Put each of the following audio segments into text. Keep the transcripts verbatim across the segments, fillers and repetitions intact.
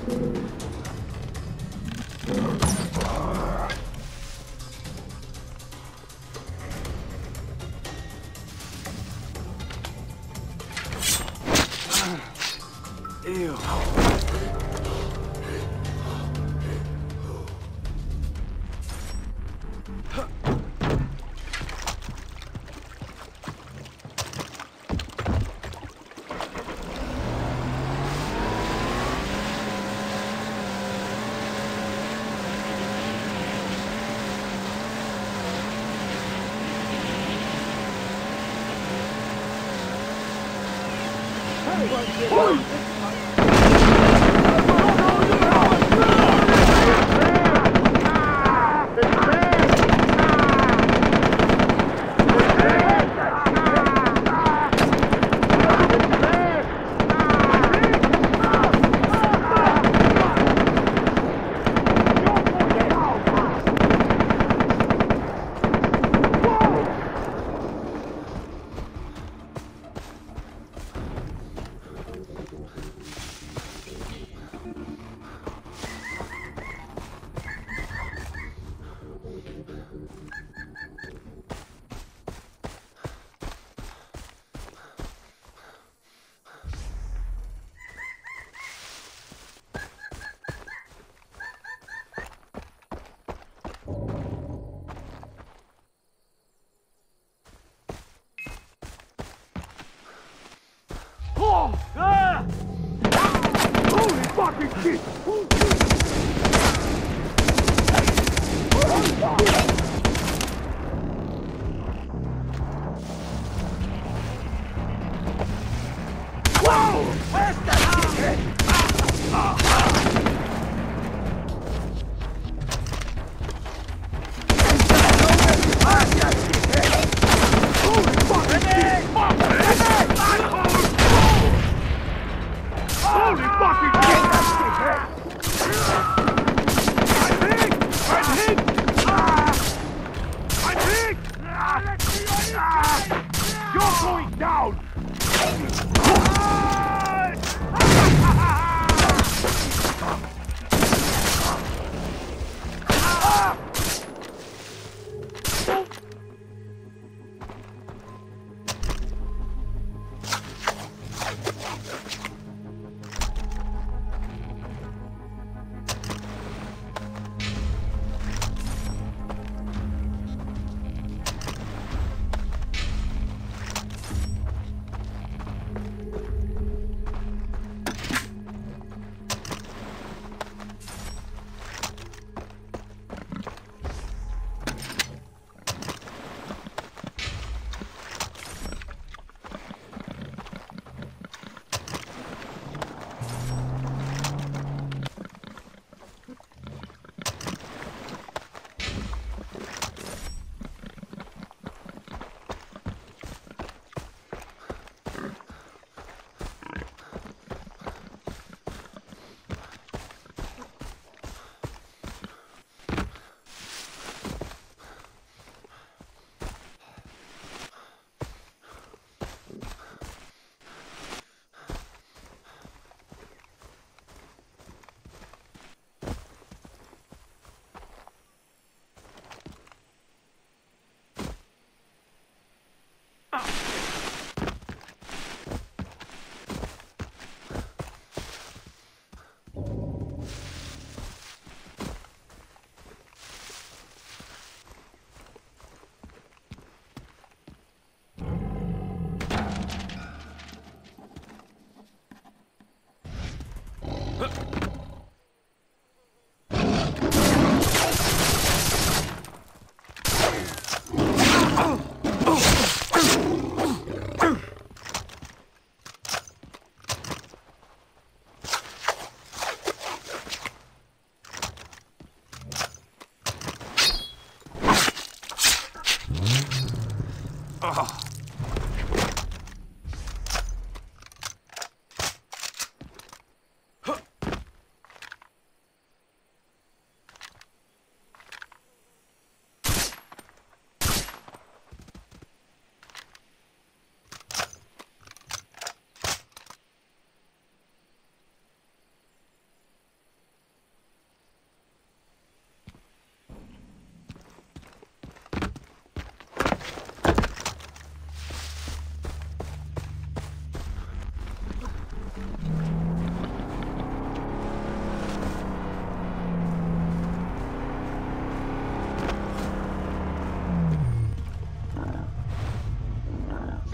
Ew.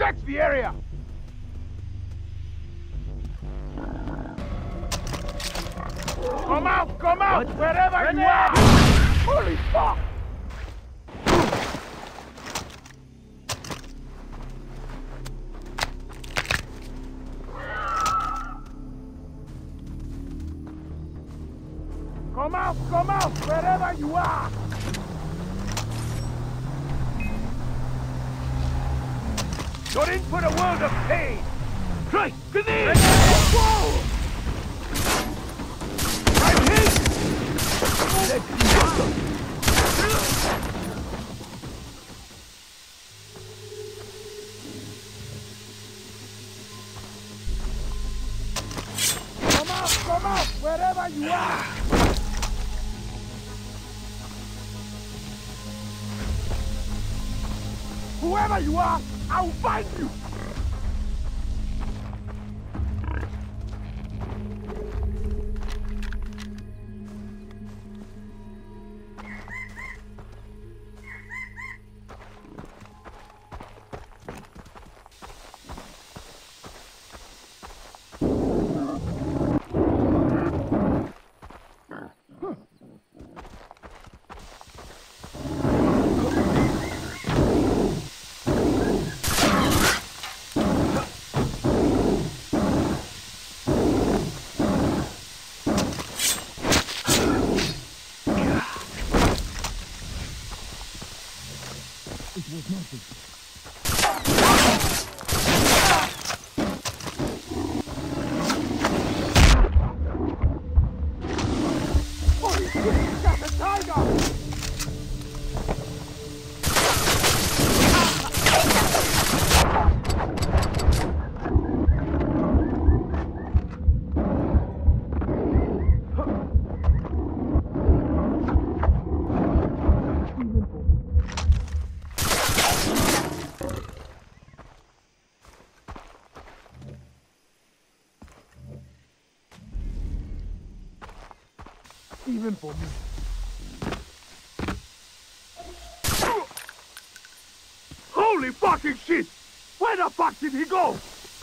Search the area! Come out! Come out! What? Wherever Grenade! You are! Holy fuck! Come out! Come out! Wherever you are! You're in for a world of pain! Strike! Grenade! Whoa! I'm hit! Let's go! Come out! Come out! Wherever you are! Whoever you are, I'll find you! Even for me. Holy fucking shit! Where the fuck did he go?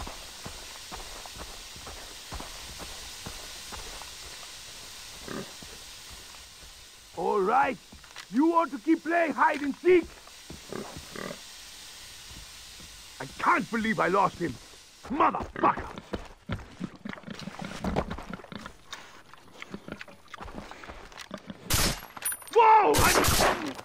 All right, you want to keep playing hide and seek? I can't believe I lost him. Motherfucker! Whoa! I...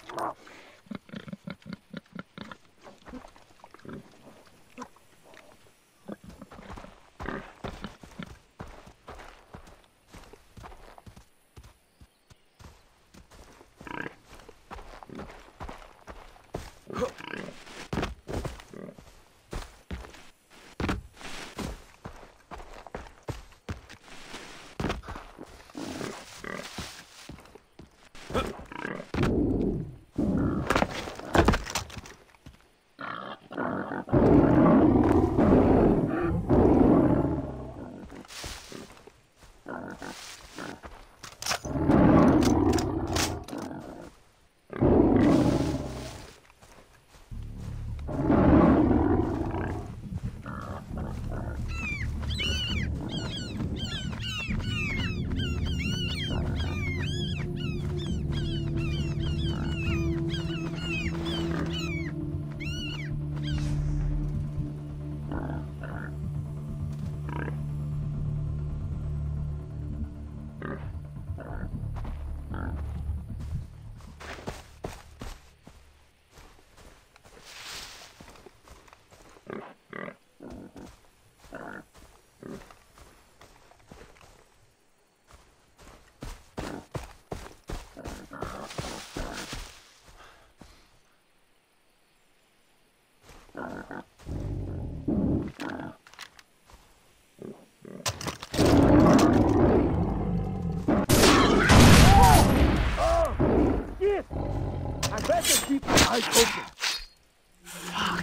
Keep my eyes open. Fuck.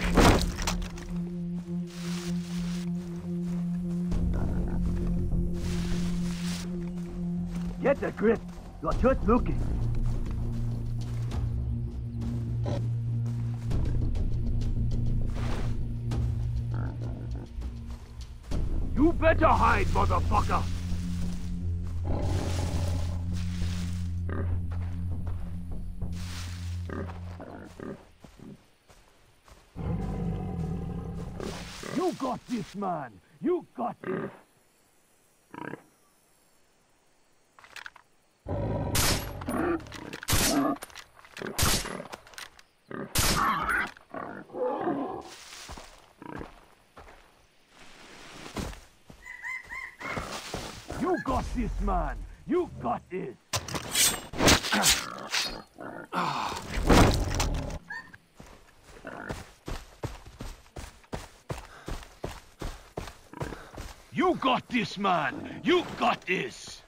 Get a grip. You're just looking. better hide, motherfucker! You got this, man! You got this! You got this, man! You got this! You got this, man! You got this!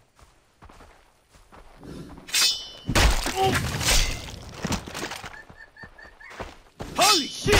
Holy shit!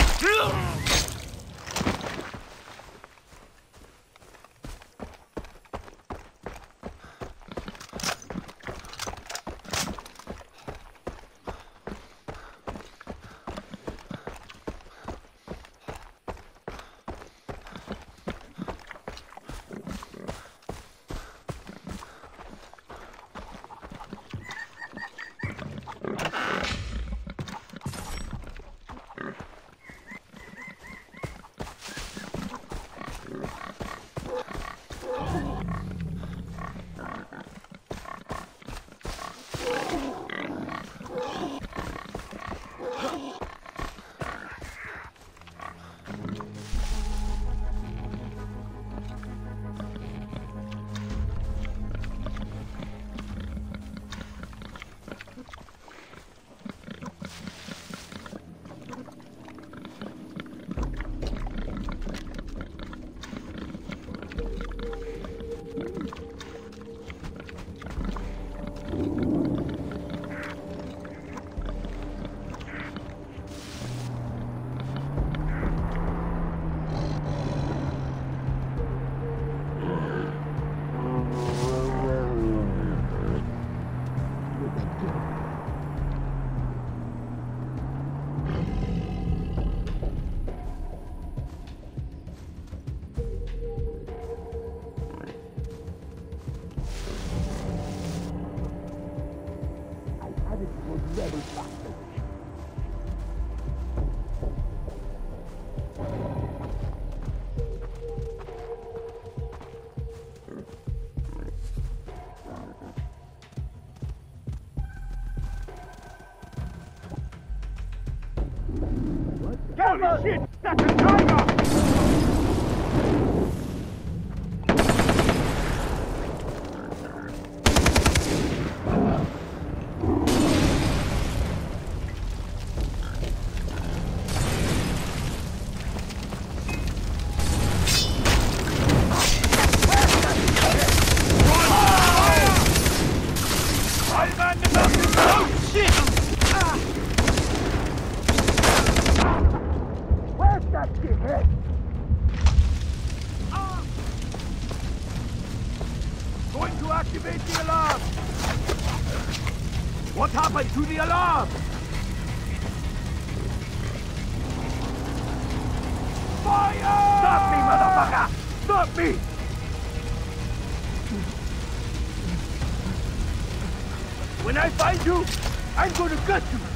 Holy shit! That's a tiger! Activate the alarm! What happened to the alarm? Fire! Stop me, motherfucker! Stop me! When I find you, I'm going to gut you!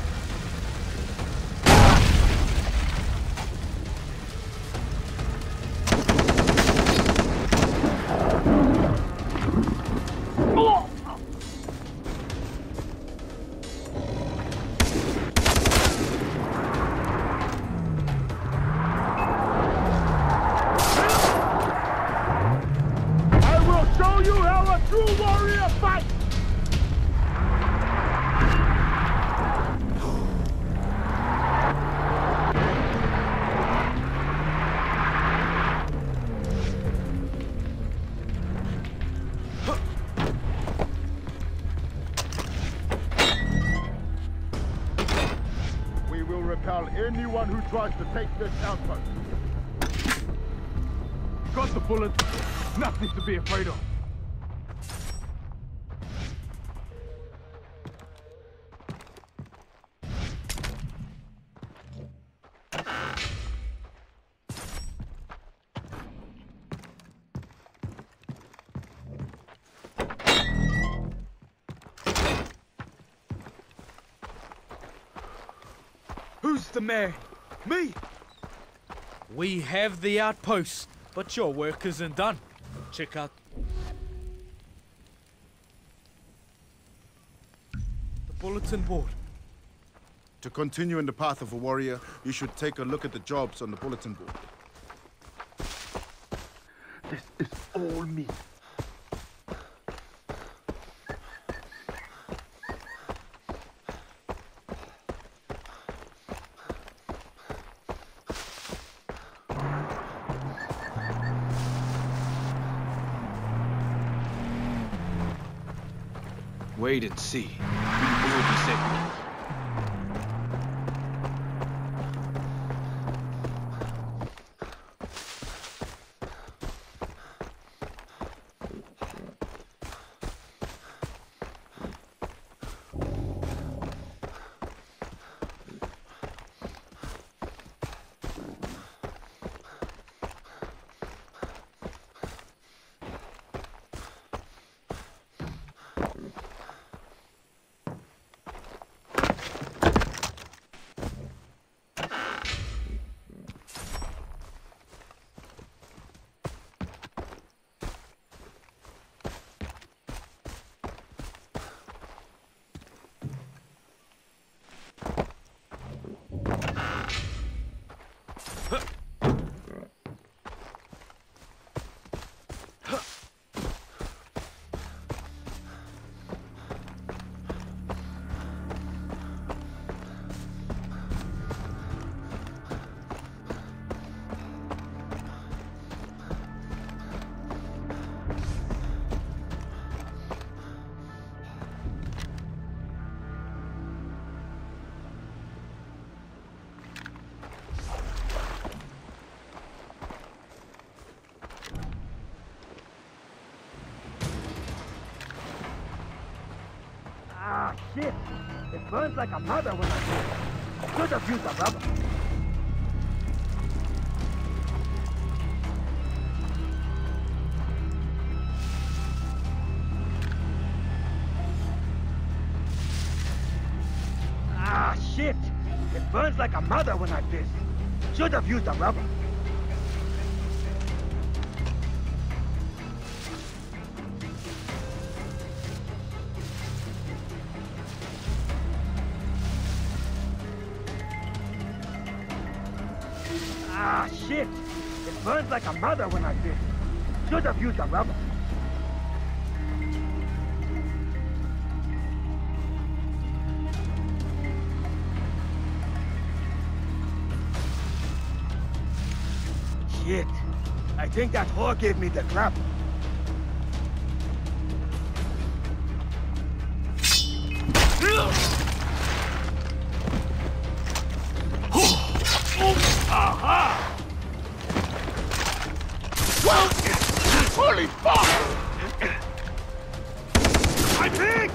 Anyone who tries to take this outpost. Got the bullets. Nothing to be afraid of. Who's the man? Me? We have the outpost, but your work isn't done. Check out the bulletin board. To continue in the path of a warrior, you should take a look at the jobs on the bulletin board. This is all me. Wait and see. We will be safe. Ah, shit! It burns like a mother when I do it. Should have used a rubber. Ah, shit! It burns like a mother when I piss. Should have used a rubber. Ah, shit! It burns like a mother when I piss. Should have used a rubber. Shit! I think that whore gave me the clap. Aha! Well, holy fuck! I think!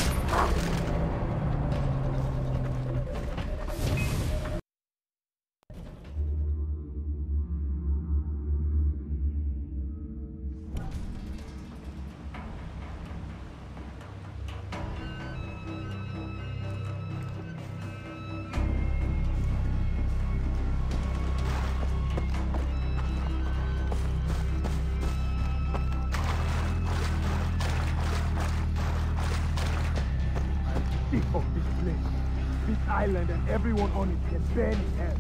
Sick of this place. This island and everyone on it can burn in hell.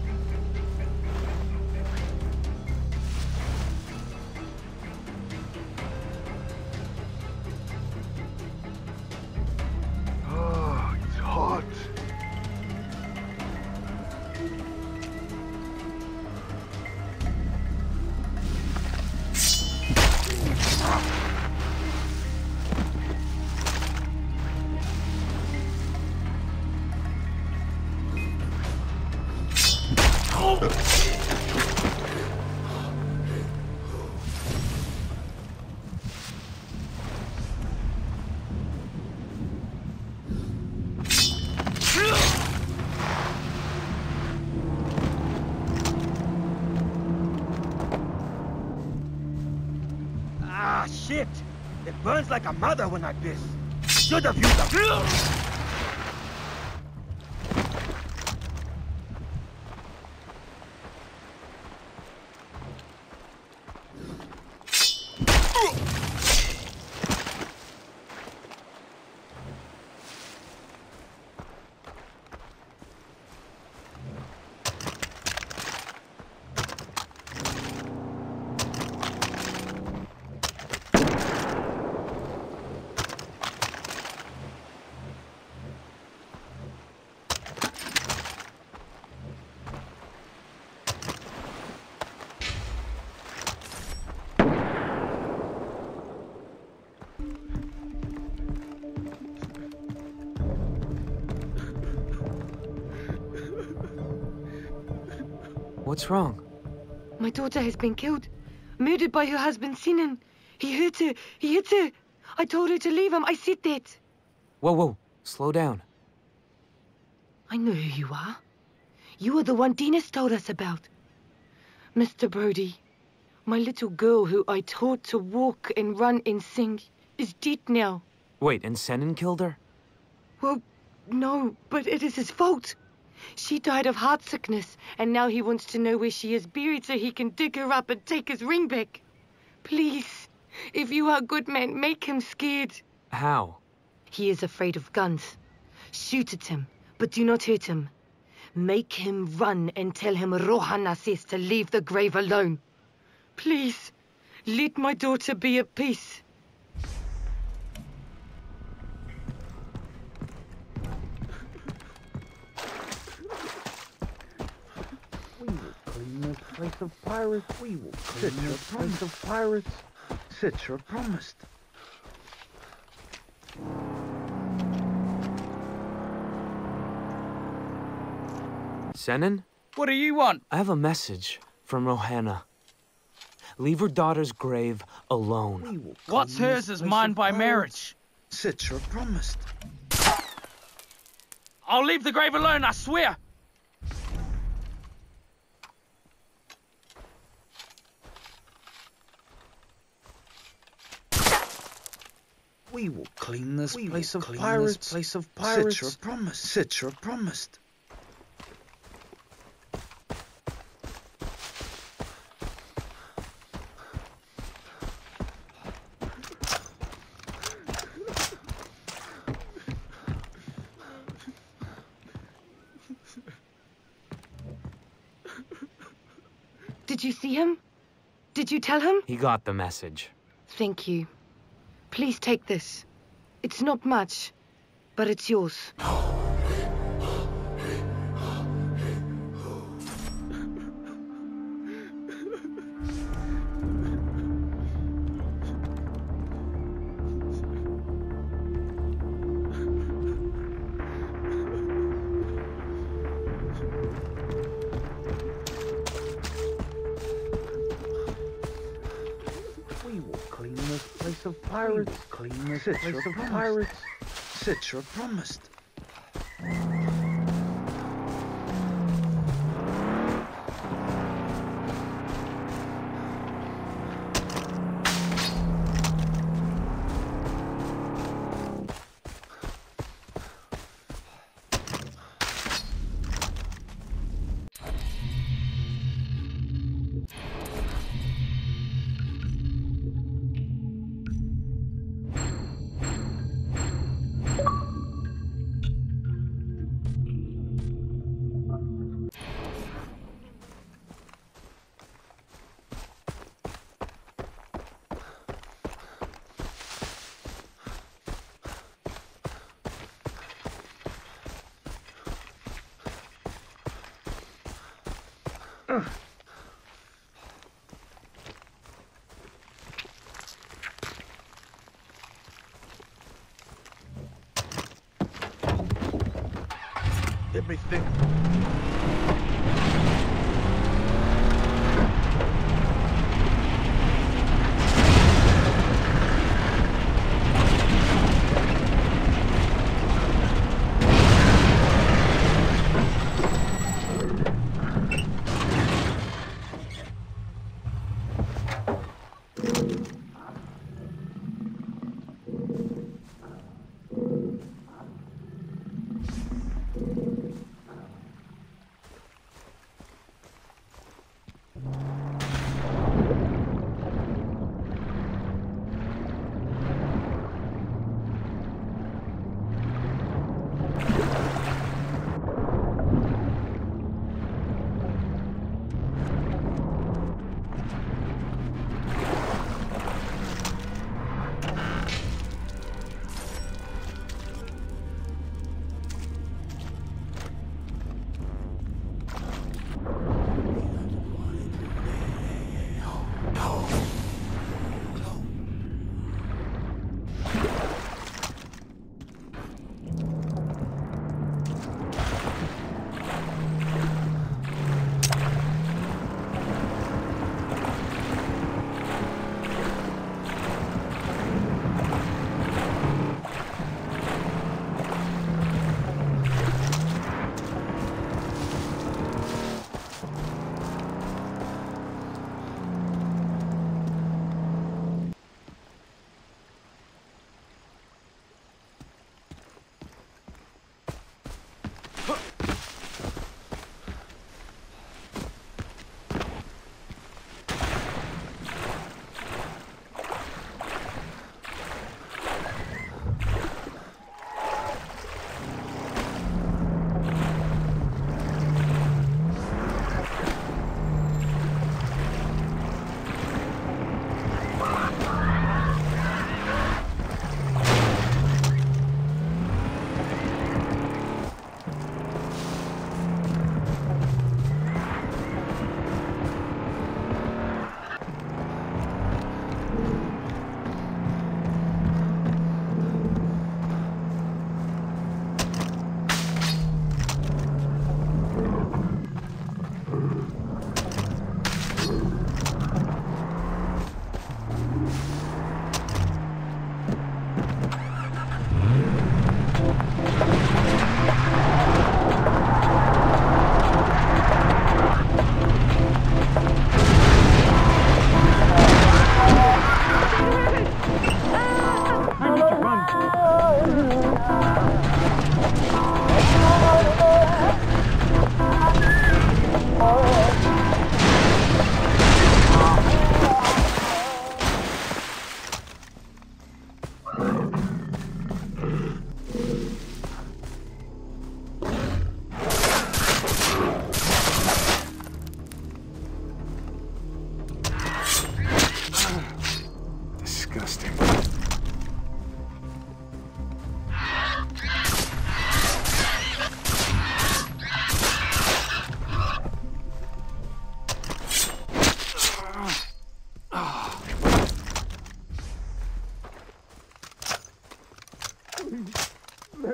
Oh, it's hot. Ah, shit! It burns like a mother when I piss. Should have used a... What's wrong? My daughter has been killed. Murdered by her husband, Sinan. He hurt her. He hit her. I told her to leave him. I said that. Whoa, whoa. Slow down. I know who you are. You are the one Dinas told us about. Mister Brody, my little girl who I taught to walk and run and sing is dead now. Wait, and Senan killed her? Well, no, but it is his fault. She died of heart sickness, and now he wants to know where she is buried so he can dig her up and take his ring back. Please, if you are a good man, make him scared. How? He is afraid of guns. Shoot at him, but do not hurt him. Make him run and tell him Rohana says to leave the grave alone. Please, let my daughter be at peace. We will clean this place of pirates. We will clean this place of pirates. Citra promised. Senan? What do you want? I have a message from Rohana. Leave her daughter's grave alone. We will What's clean hers this is place mine of by pirates. marriage. Citra promised. I'll leave the grave alone, I swear. We will clean this We place will of clean pirates. this place of pirates. Citra promised. Citra promised. Did you see him? Did you tell him? He got the message. Thank you. Please take this. It's not much, but it's yours. We will clean this place of pirates. Clean this place of pirates. Citra promised. Let me think.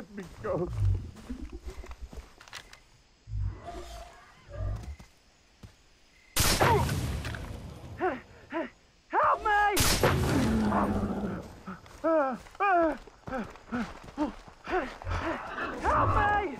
let me go. Help me! Help me!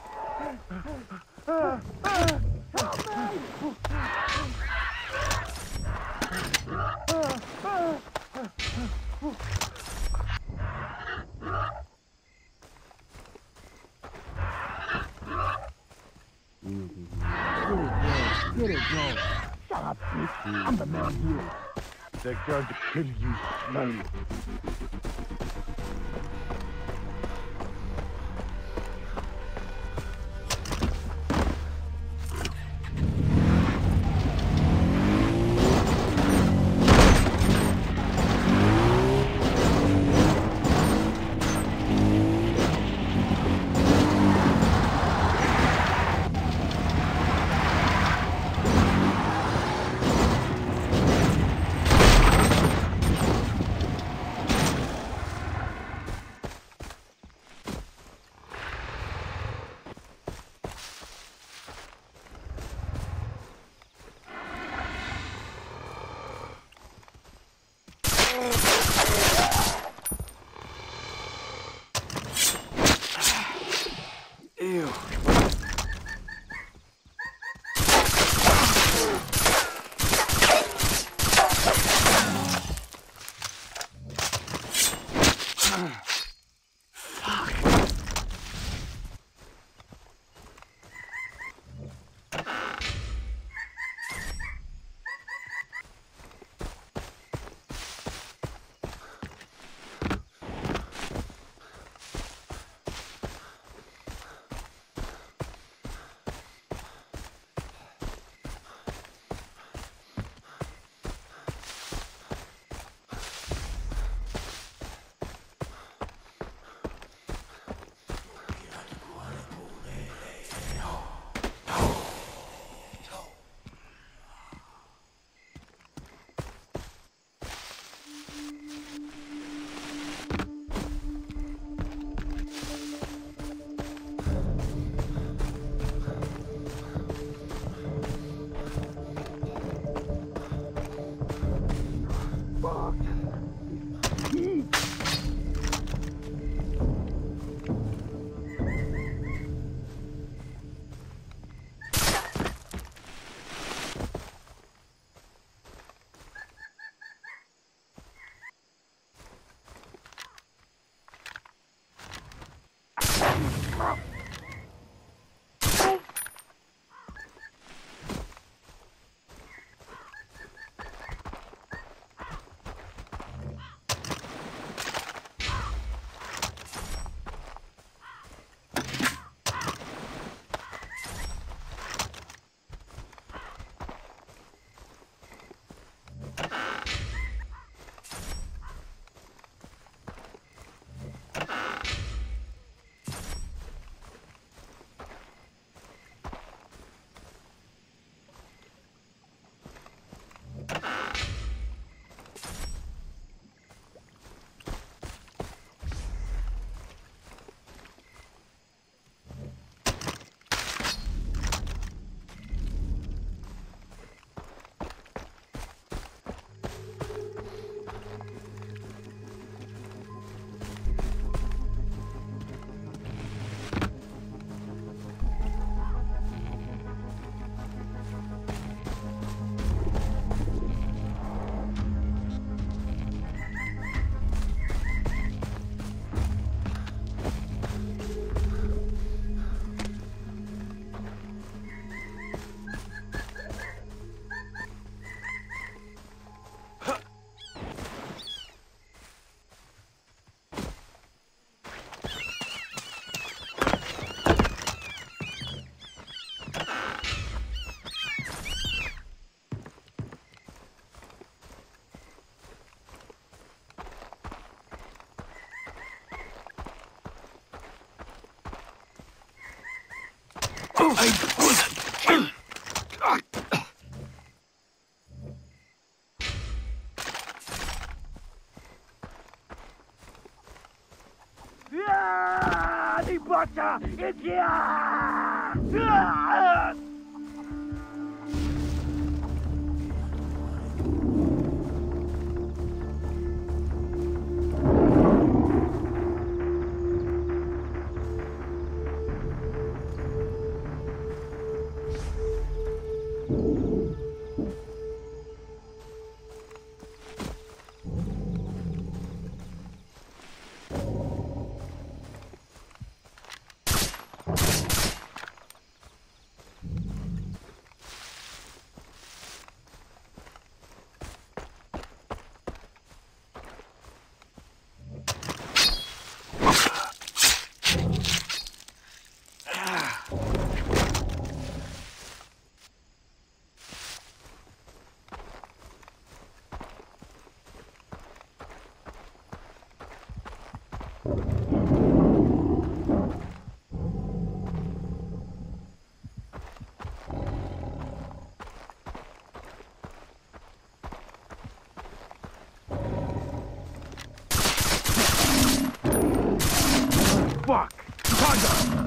Get it, Joe. Shut up, bitch. I'm the man here. They're going to kill you slowly. Ew. Sparta is here! Fuck! Contact!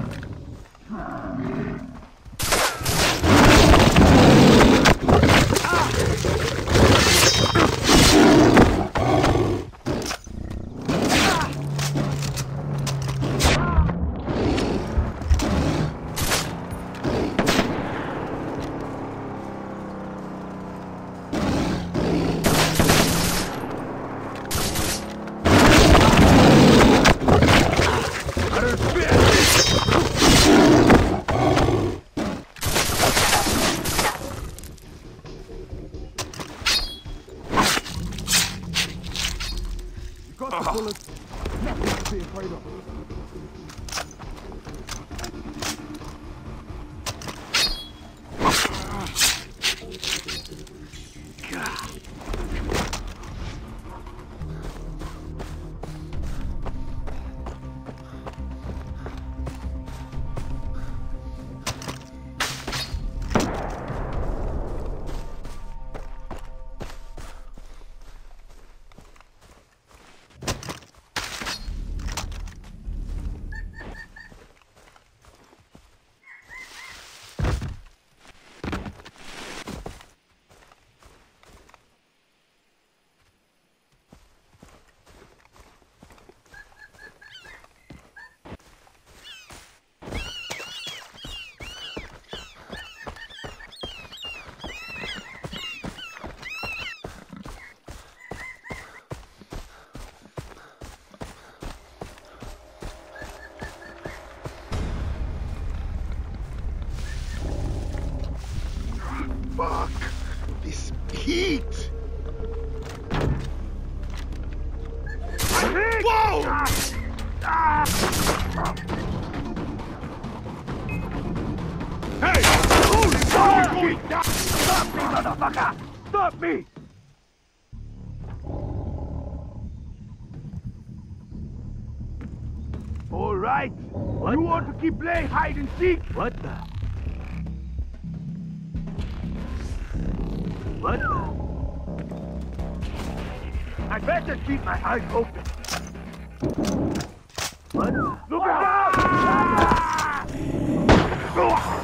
Fuck! This heat! Whoa! Hey! Holy fuck! Stop me, motherfucker! Stop me! All right. What you the? Want to keep playing hide and seek? What the? What the? I better keep my eyes open. What the? Look out! Ah! Ah!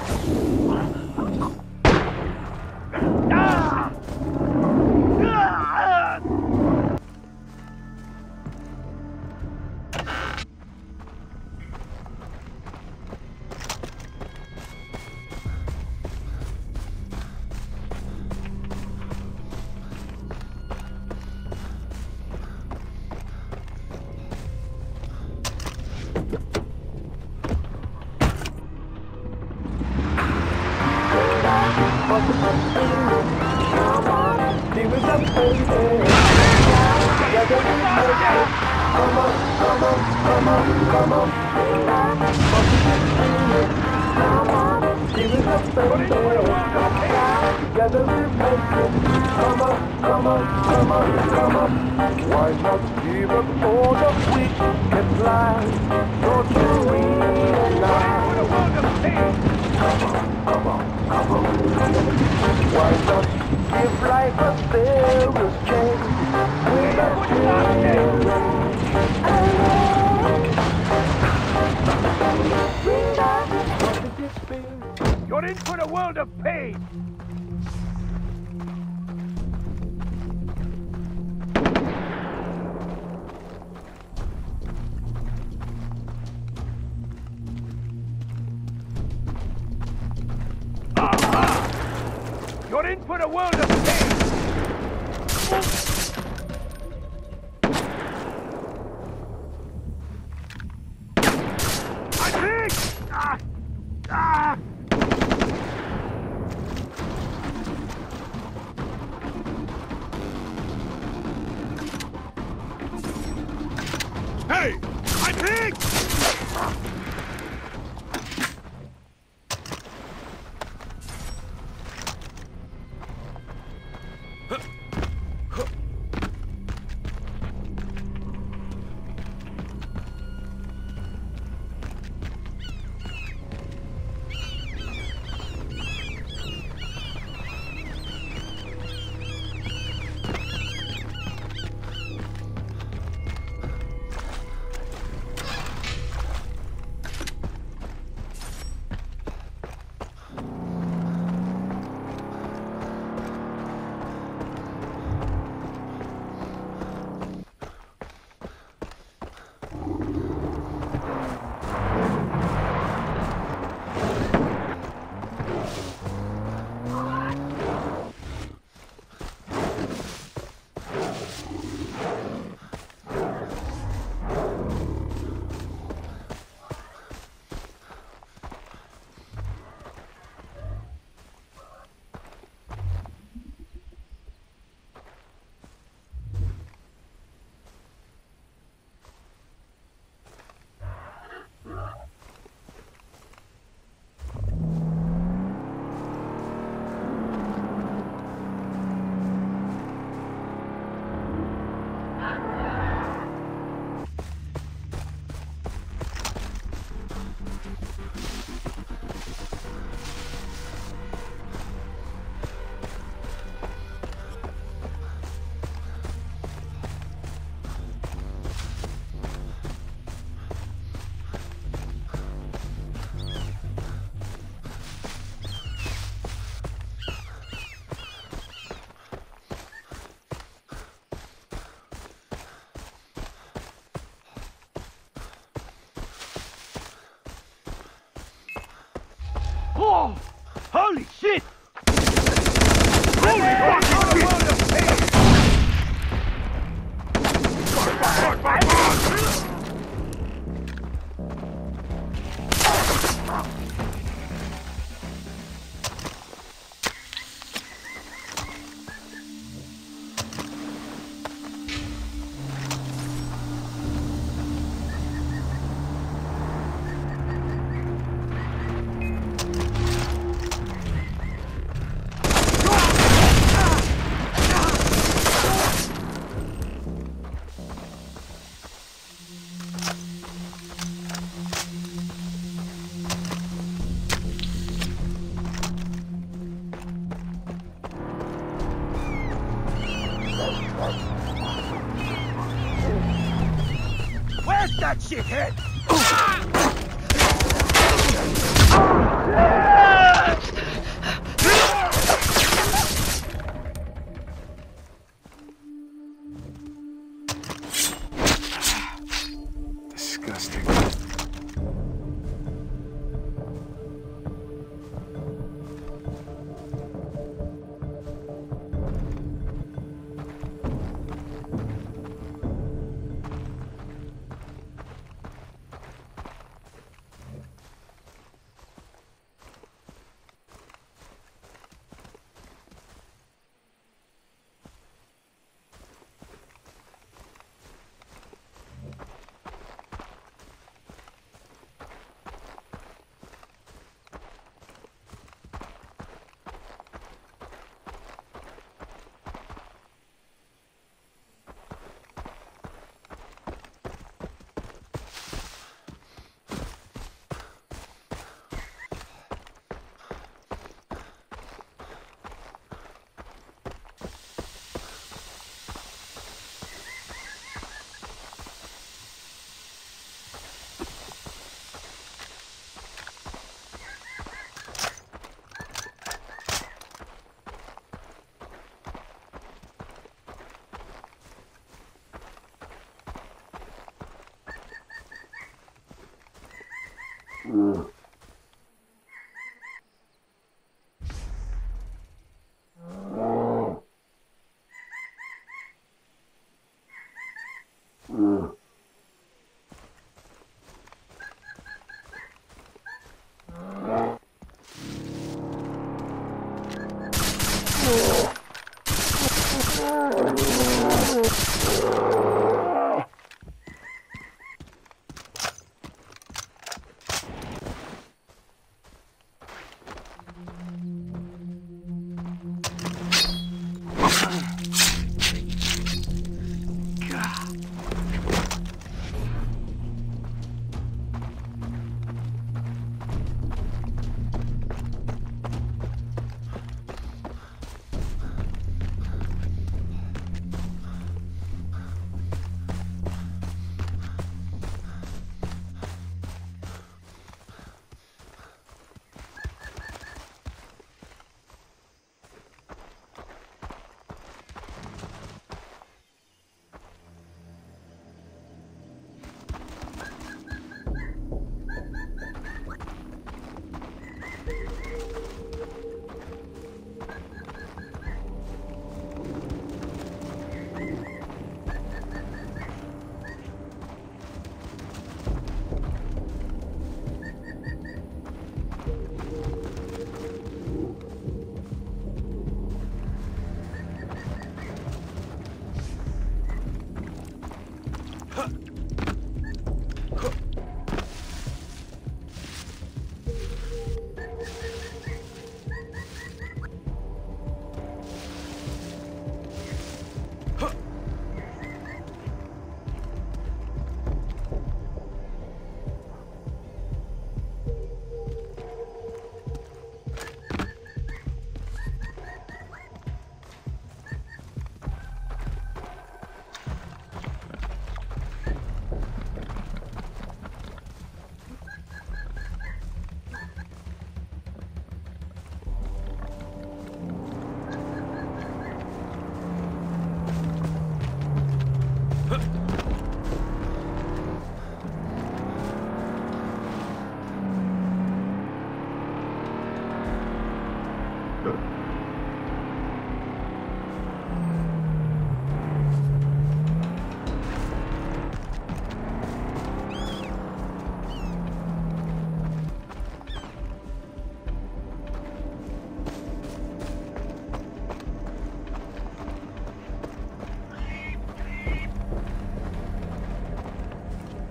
Why not give up all the wicked lies? Don't you realize? Come on, come on, come on. Why not give life a fairest chance? With a chance. for the world of pain! I think! Ah! Ah! Hey! I think! Oh! Holy shit! Holy fucking shit! Where's that shithead? Disgusting. Mm.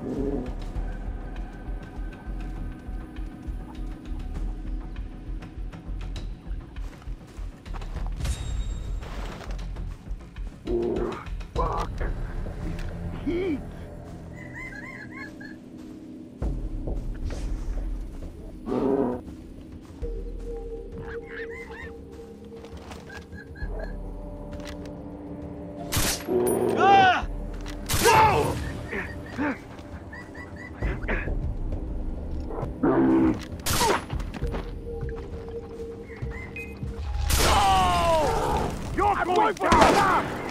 Fuck. Heat. Ah! Whoa! You're going down!